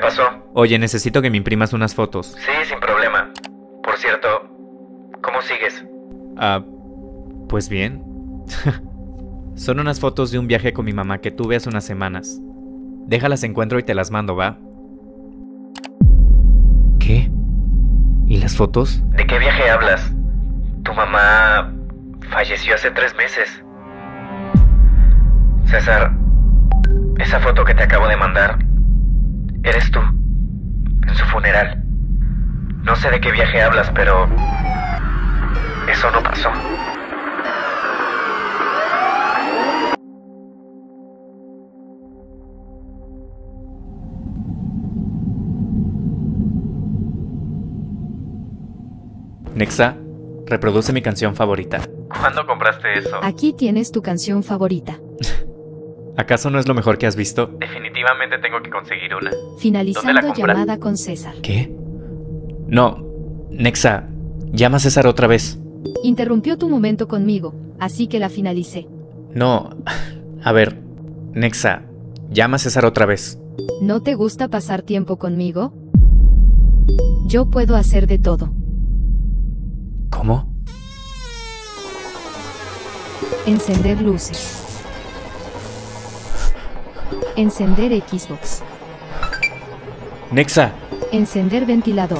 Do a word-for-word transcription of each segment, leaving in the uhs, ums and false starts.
pasó? Oye, necesito que me imprimas unas fotos. Sí, sin problema. Por cierto, ¿cómo sigues? Ah, pues bien. Son unas fotos de un viaje con mi mamá que tuve hace unas semanas. Déjalas encuentro y te las mando, ¿va? ¿Qué? ¿Y las fotos? ¿De qué viaje hablas? Tu mamá falleció hace tres meses. César, esa foto que te acabo de mandar, eres tú, en su funeral. No sé de qué viaje hablas, pero eso no pasó. Nexa, reproduce mi canción favorita. ¿Cuándo compraste eso? Aquí tienes tu canción favorita. ¿Acaso no es lo mejor que has visto? Definitivamente tengo que conseguir una. Finalizando ¿Dónde la compras? llamada con César. ¿Qué? No, Nexa, llama a César otra vez. Interrumpió tu momento conmigo, así que la finalicé. No, a ver, Nexa, llama a César otra vez. ¿No te gusta pasar tiempo conmigo? Yo puedo hacer de todo. ¿Cómo? Encender luces. Encender Xbox. Nexa, Encender ventilador.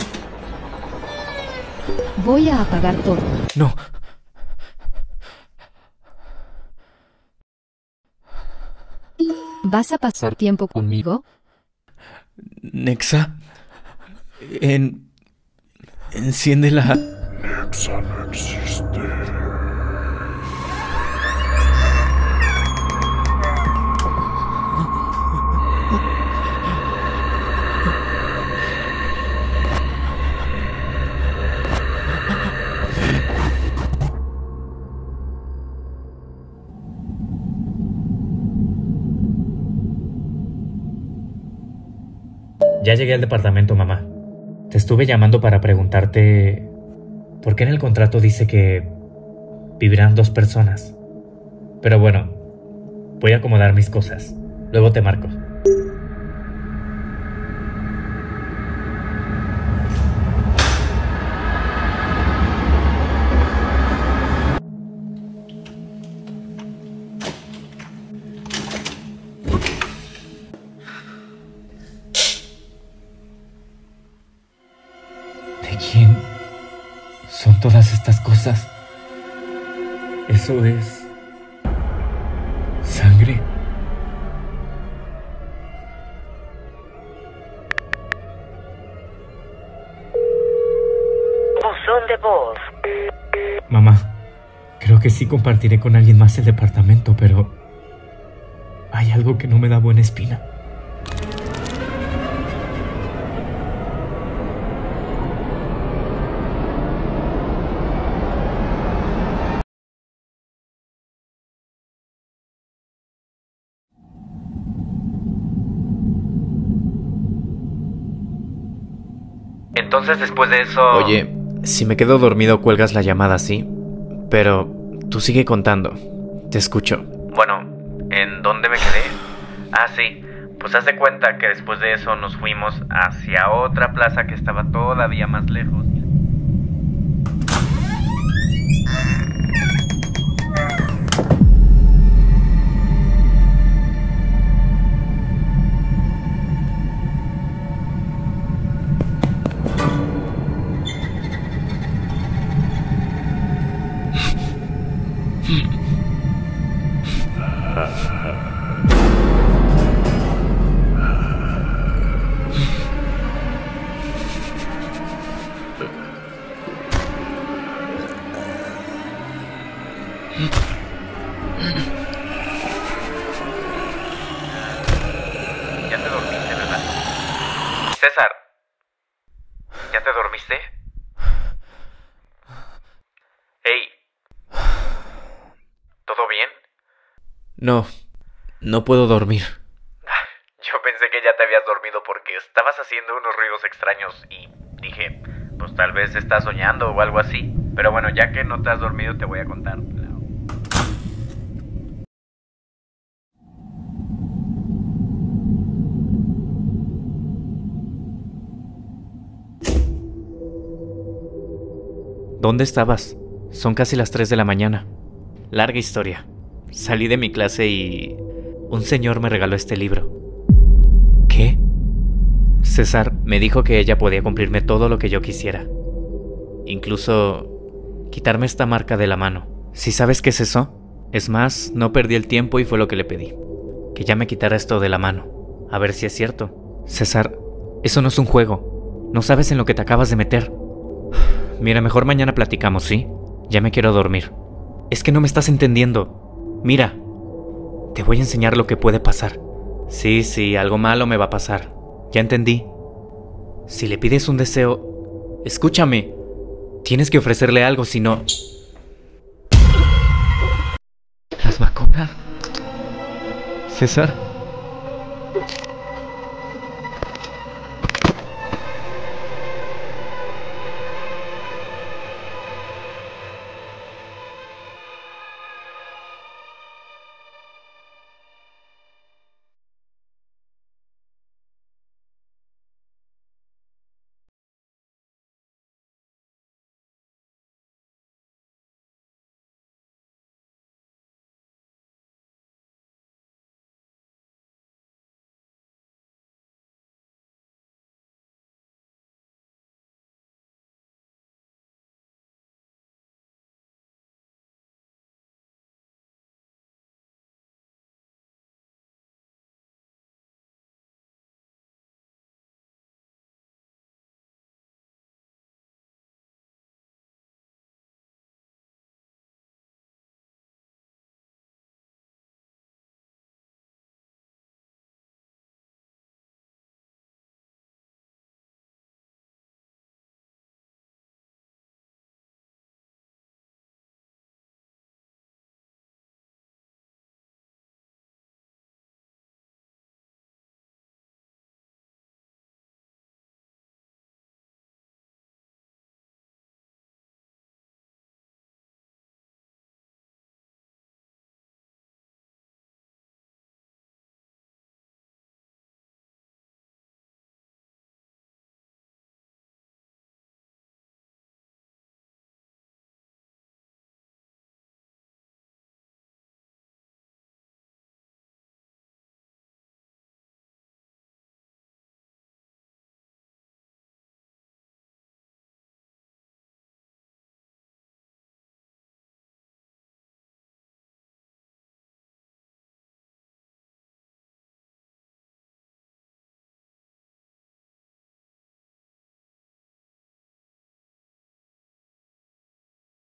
Voy a apagar todo. no. ¿Vas a pasar tiempo conmigo? Nexa, en... enciéndela. Nexa no existe. Ya llegué al departamento, mamá. Te estuve llamando para preguntarte por qué en el contrato dice que vivirán dos personas. Pero bueno, voy a acomodar mis cosas. Luego te marco. ¿De quién son todas estas cosas? Eso es... ¿sangre? Buzón de voz. Mamá, creo que sí compartiré con alguien más el departamento, pero... hay algo que no me da buena espina. Entonces, después de eso... Oye, si me quedo dormido cuelgas la llamada, ¿sí? Pero tú sigue contando. Te escucho. Bueno, ¿en dónde me quedé? Ah, sí. Pues haz de cuenta que después de eso nos fuimos hacia otra plaza que estaba todavía más lejos. Ya te dormiste, ¿verdad? César, ¿ya te dormiste? Hey, ¿todo bien? No, no puedo dormir. Yo pensé que ya te habías dormido porque estabas haciendo unos ruidos extraños y dije, pues tal vez estás soñando o algo así. Pero bueno, ya que no te has dormido te voy a contar. ¿Dónde estabas? Son casi las tres de la mañana. Larga historia. Salí de mi clase y... un señor me regaló este libro. ¿Qué? César me dijo que ella podía cumplirme todo lo que yo quisiera. Incluso... quitarme esta marca de la mano. ¿Sí sabes qué es eso? Es más, no perdí el tiempo y fue lo que le pedí. Que ya me quitara esto de la mano. A ver si es cierto. César, eso no es un juego. No sabes en lo que te acabas de meter. Mira, mejor mañana platicamos, ¿sí? Ya me quiero dormir. Es que no me estás entendiendo. Mira, te voy a enseñar lo que puede pasar. Sí, sí, algo malo me va a pasar. Ya entendí. Si le pides un deseo... Escúchame. Tienes que ofrecerle algo, si no... ¿Las va a cobrar? César.